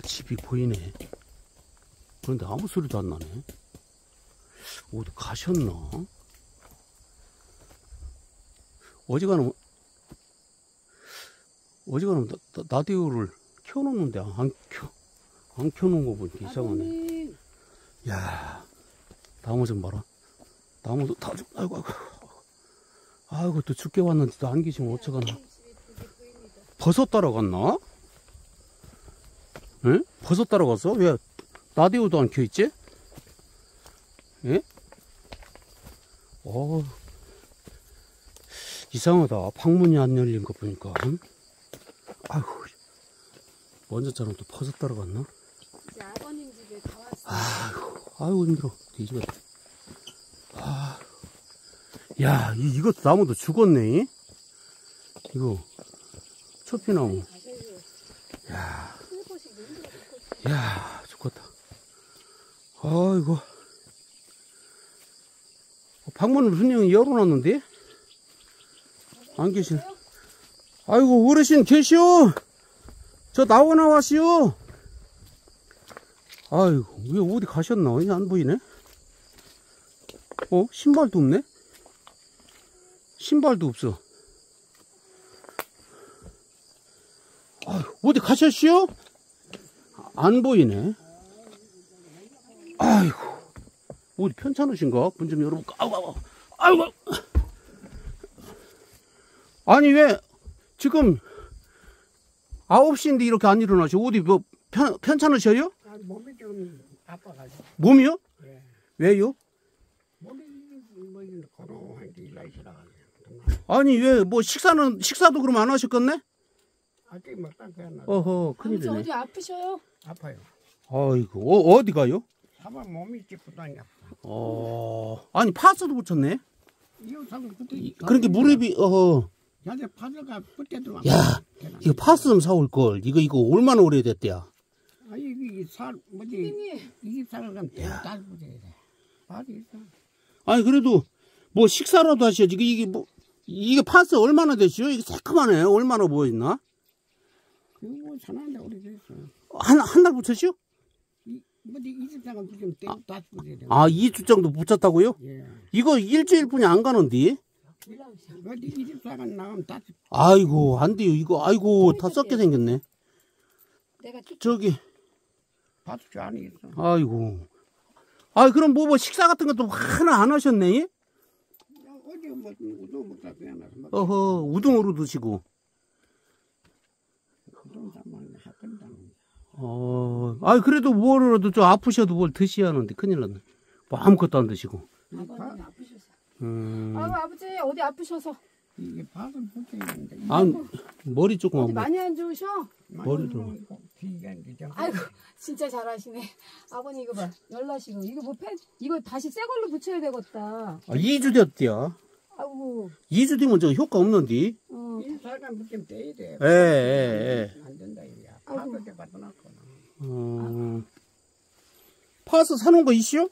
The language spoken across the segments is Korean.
집이 보이네. 그런데 아무 소리도 안 나네. 어디 가셨나? 어지간하면 라디오를 켜놓는데 안 켜놓은 거 보니까 이상하네. 야, 나무 좀 봐라. 나무도 다 좀, 아이고, 또 죽게 왔는데 또 안 계시면 어쩌가나. 버섯 따라갔나? 응? 버섯 따라갔어? 왜 라디오도 안 켜있지? 예? 이상하다. 방문이 안 열린 거 보니까. 응? 아이고, 먼저처럼 또 버섯 따라갔나? 이제 아버님 집에 다 왔어. 아이고, 힘들어. 뒤집었다. 야, 이것도 나무도 죽었네. 이거 초피나무. 야, 죽었다. 아이고. 방문을 분명히 열어놨는데 안 계시네. 아이고, 어르신 계시오. 저 나와시오. 아이고, 왜 어디 가셨나? 안 보이네. 신발도 없네. 신발도 없어. 어디 가셨시오? 안 보이네. 아이고, 어디 편찮으신가? 문 좀 열어볼까? 아이고. 아니, 왜 지금 9시인데 이렇게 안 일어나시고 어디 뭐 편찮으셔요? 몸이 좀 아파가지고. 몸이요? 네. 왜요? 몸이 뭐 고노한데 일하시라. 아니, 왜 뭐 식사도 그럼 안 하셨겠네? 아직 먹다 그냥. 어허, 큰일이네. 어디 아프셔요? 아파요. 아이고, 어디 가요? 사방 몸이 찌뿌다니 아파. 아니, 파스도 붙였네. 이웃하고 그때. 그러니까 무릎이, 야제 파스가 붙대도. 야, 이거 파스 좀 사올 걸. 이거 얼마나 오래됐대야. 아니 이게 뭐지? 이게 살간 달 붙여야 돼. 파스 있어. 아니, 그래도 뭐 식사라도 하셔야지. 이게 파스 얼마나 되시오? 이게 새까만해. 얼마나 보였나? 그거 뭐 사는데 오래됐어. 한 달 붙였시오? 뭐지 20장은 붙이면 다 붙여야 돼. 2주 정도 붙였다고요? 예. 이거 일주일뿐이 안 가는데. 어디 20장은 나가면 다. 아이고, 안 돼요. 이거, 아이고, 다 썩게 생겼네. 내가 저기. 파스 저 안에 있어. 아이고. 그럼 뭐 식사 같은 것도 하나 안 하셨네? 어제 뭐 우동 먹다 그냥 나서 막. 어허, 우동으로 드시고. 우동 사면 하던다. 그래도 뭐라도 좀 아프셔도 뭘 드셔야 하는데 큰일 났네. 뭐 아무것도 안 드시고. 아버님 아프셔서. 아버지 어디 아프셔서. 이게 파스 붙여야 되는데. 머리 조금 어디 많이 안 좋으셔? 머리도. 아이고, 진짜 잘하시네. 아버님 이거 봐. 열나시고. 이거 뭐 이거 다시 새 걸로 붙여야 되겠다. 2주 됐대야. 아이고. 2주 뒤면 저 효과 없는데. 이 사람 붙이면 떼야 돼. 예. 안 된다 이거야. 파스 때 갖다 놨구나. 파스 사놓은 거 있어요?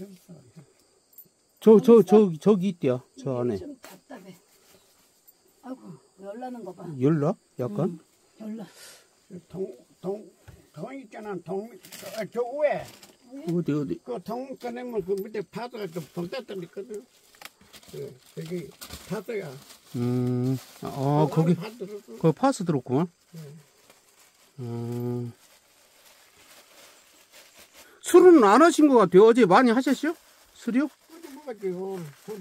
저기 있대요. 저 안에. 좀 답답해. 아이고, 열나는 거 봐. 열나? 약간? 열나. 동 있잖아. 저 위에. 어디? 그 동 꺼내면 그 밑에 파스가 좀 동tat던 있거든. 여기 파스가. 거기 파스 들었구만. 술은 안 하신 것 같아요. 어제 많이 하셨어요? 술이요? 어제 먹었지요.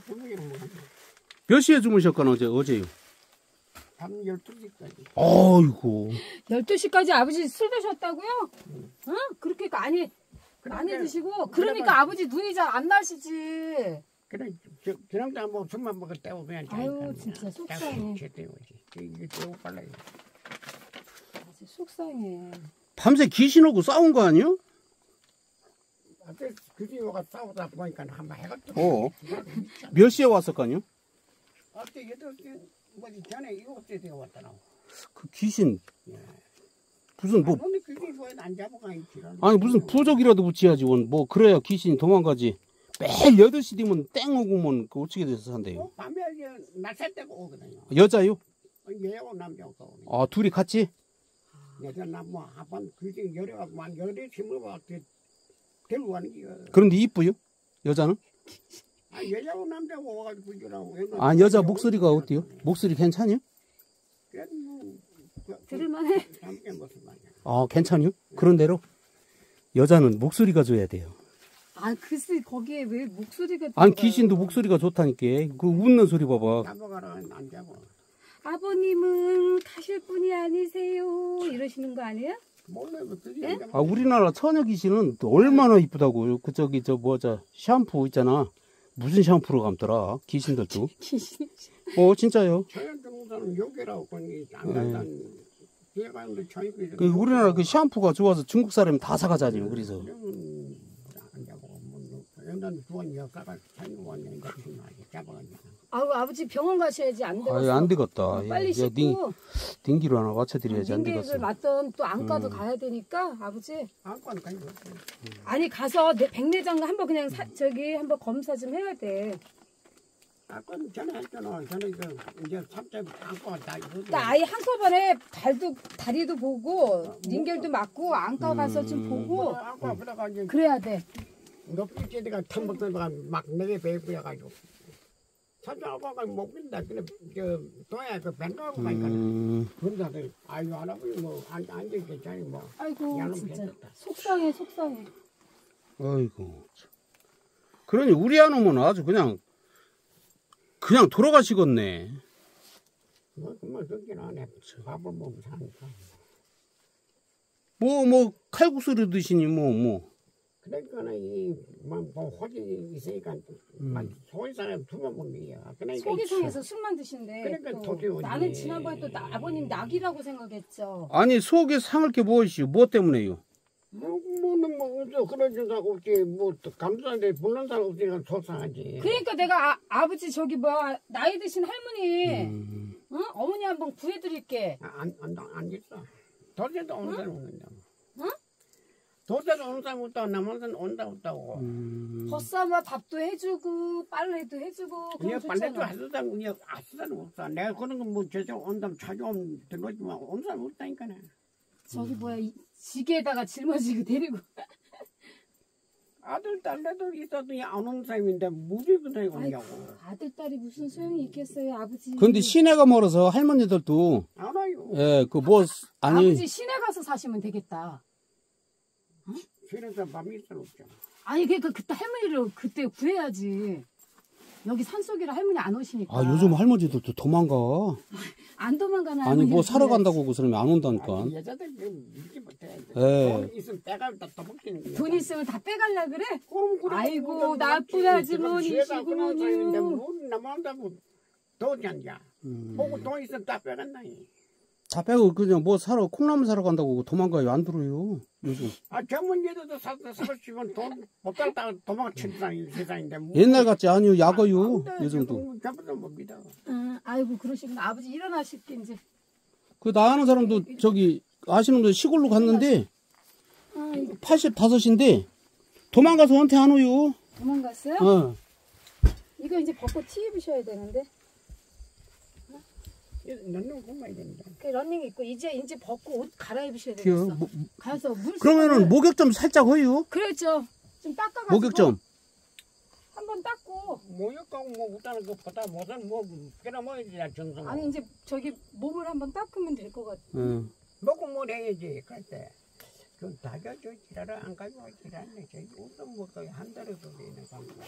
몇 시에 주무셨거나 어제요? 밤 12시까지. 아이고. 12시까지 아버지 술 드셨다고요? 응? 그렇게 많이 드시고. 그러니까 아버지 눈이 잘 안 나시지. 그래, 저녁도 뭐 술만 먹었다고 그냥. 아유, 진짜 속상해. 이게 또 빨라요. 아주 속상해. 밤새 귀신하고 싸운 거 아니요? 아들 그지요가 싸우다 보니까 한번 해갔죠. 몇 시에 왔을까요? 어때 8시 뭐지 전에 7시에 되어 왔더라고. 그 귀신 무슨 뭐 오늘 귀신이 뭐안 잡아가 있지. 아니 무슨 부적이라도 붙여야지 뭐 그래야 귀신이 도망가지. 매일 8시 되면 땡 오고면 그 어떻게 돼서 산대요? 밤에 낮새 때고 오거든요. 여자요? 얘하고 남자하고 오거든요. 둘이 같이? 여자나 뭐 한번 그게 열어갖고 한 열에 심어봐 데리고 가는 게요. 그런데 이쁘요? 여자는? 아 여자고 남자고 와가지고 그러라고. 아, 여자 목소리가 어때요? 목소리 괜찮아요? 그래도 뭐 들을만해. 함께 무슨 말이야. 아, 괜찮아요? 그런 대로? 여자는 목소리가 줘야 돼요. 아, 글쎄, 거기에 왜 목소리가. 아니, 들어가요? 귀신도 목소리가 좋다니까. 그 웃는 소리 봐봐. 잡아가라 안 잡아. 아버님은 가실 분이 아니세요. 이러시는 거 아니에요? 몰라요. 예? 아, 우리나라 처녀 귀신은 또 얼마나 이쁘다고. 그, 저기, 샴푸 있잖아. 무슨 샴푸로 감더라. 귀신들도. 귀신. 진짜요. 자연동사는 욕이라고 보니 안 간다는 뒤에 가는데 저희끼리 그 우리나라 그 샴푸가 좋아서 중국 사람이 다 사가잖아요. 그래서. 안 잡고 뭐 연단 두번 역사가 살고 왔네. 잡아가지고. 아우, 아버지 병원 가셔야지. 안 되겠어. 아유, 안 되겠다. 빨리 야, 씻고. 딩기로 하나 맞춰드려야지. 안 되겠어. 링겔을 맞던 또 안과도 가야 되니까 아버지. 안과는 가지고 왔어요. 아니 가서 내 백내장도 한번 그냥 저기 한번 검사 좀 해야 돼. 안과는 전에 했잖아. 전에 이제 3대 안과 다 이거. 나 아예 한꺼번에 다리도 보고 링겔도 맞고 안과 가서 좀 보고 안과 그래가 이제 그래야 돼. 높이 찌대가 탐복들가 막 내게 배고야가지고. 사자가 못 빈다. 근데 도야 그 뱅가고 가니까. 그런다들 아유 할아버지 뭐안 되겠잖니 뭐. 아이고 양은 진짜 괜찮다. 속상해 속상해. 아이고. 그러니 우리 아놈은 아주 그냥 돌아가시겠네. 뭐 정말 그렇긴 하네. 밥을 먹으면 사니까. 칼국수를 드시니 그러니까는 이뭐 호지 있으니까 속이 사람 두번 먹는 거야. 그러니까 속이 상해서 술만 드신대. 그러니까 또 독이 오지. 나는 지난번에 또 아버님 낙이라고 생각했죠. 아니, 속에 상할 게 무엇이요? 뭐 때문에요? 뭐 없어. 그런 생각 없지. 뭐 감사한데 불난 사람 없으니까 속상하지. 그러니까 내가 아버지 저기 나이 드신 할머니 어머니 한번 구해드릴게. 안 있어. 도대도 오는 사람 없는다. 응? 도대도 오는 사람 없다고 남한테는 온다 없다고. 벗삼아 밥도 해주고 빨래도 해주고 그냥 그럼 빨래도 좋잖아. 하는 사람 그냥 아무 사람 없어. 내가 그런 거뭐 저저 온다면 찾아오면 들어오지만 온 사람 없다니까네. 저기 지게에다가 짊어지고 데리고. 아들 딸내도 있어도 안 오는 사람인데 무지 그냥 오냐고. 아들 딸이 무슨 소용이 있겠어요 아버지. 근데 시내가 멀어서 할머니들도 알아요. 아버지 시내 가서 사시면 되겠다. 그래서 밤이 있을 없죠. 아니 그러니까 그때 할머니를 그때 구해야지. 여기 산속이라 할머니 안 오시니까. 아, 요즘 할머니들도 도망가. 안 도망가나. 아니, 뭐 사러 간다고 그 사람이 안 온다니까. 여자들 믿지 못해. 예. 돈 있으면 빼가면 다 떠먹기는 거야. 돈 있으면 다 빼갈라 그래? 그럼 아이고, 나쁜 아주머니시구먼요. 남한다고 돈이 아니야. 보고 돈 있으면 다 빼간다니. 다 빼고 그냥 콩나물 사러 간다고 도망가요. 안 들어요. 요즘. 젊은 여자도 사고 싶으면 돈 못 갖다가 도망치는 세상인데. 옛날 같지 않아요. 약어요. 요즘도. 저보다 못 믿어. 아이고 그러시구나. 아버지 일어나실게 이제. 나 아는 사람도 아시는 분 시골로 갔는데 85인데 도망가서 한테 안 오요. 도망갔어요? 어. 이거 이제 벗고 티 입으셔야 되는데. 너는 공부해야 된다. 그 러닝 입고 이제 벗고 옷 갈아입으셔야 귀여워. 되겠어. 가서 물. 그러면은 목욕 좀 살짝 허요. 그렇죠. 좀 닦아가지고. 목욕 좀. 한번 닦고. 목욕하고 뭐 못하는 것보다 무슨 그냥 먹어야지 정성. 아니 이제 저기 몸을 한번 닦으면 될 것 같아. 먹고 뭘 해야지 그때. 그 다가 저 지랄을 안 가지고 지랄네. 저기 우선 뭐 거의 한 달에 소리는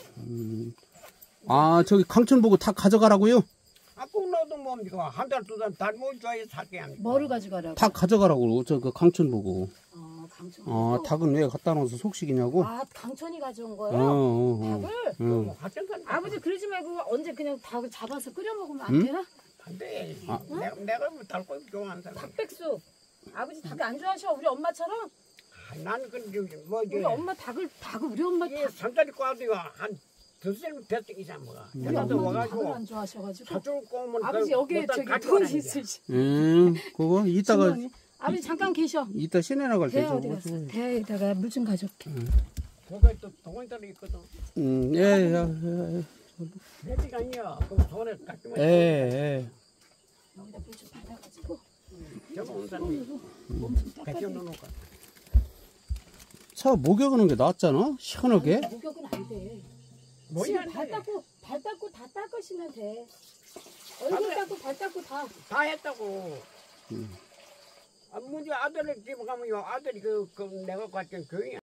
아, 저기 강천 보고 다 가져가라고요? 꼭 넣어도 뭡니까? 한 달, 두 달, 달못 줘야 살게 합니까? 뭐를 가져가라고? 다 가져가라고. 그 강천 보고. 강천. 닭은 왜 갖다 놓아서 속식이냐고? 강천이 가져온 거예요? 닭을? 하여튼 아버지 그러지 말고 언제 그냥 닭을 잡아서 끓여 먹으면 안 되나? 안 돼. 내가 뭐 달고 좋아하는 사람. 닭백숙. 아버지 닭 안 좋아하셔? 우리 엄마처럼? 나는 그 뭐지? 우리 엄마 닭을 우리 엄마 이 산다리 꽈도요 한 두세 뱃 이상 먹어. 우리 내가도 엄마도 와가지고 닭을 안 좋아하셔가지고. 사줄 거면 아버지 여기에 저기 돈 있으시. 그거 이따가 아버지 잠깐 계셔. 이따 시내 나갈 때 대야 어디 갔어? 대야에다가 물 좀 가져올게. 거기 또 동원들이 있거든. 예. 몇 시간이야? 그럼 돈을 깎으면 예. 여기다 물 좀 받아가지고. 저거 온 사람이 백점 넣어놓을까. 차 목욕하는 게 낫잖아? 시원하게. 아니, 목욕은 안 돼. 뭐야, 지금 안 발 돼. 닦고 다 닦으시면 돼. 얼굴 아, 닦고 발 닦고 다. 다 했다고. 아, 문제 아들을 집에 가면 요 아들이 내가 갔던 교회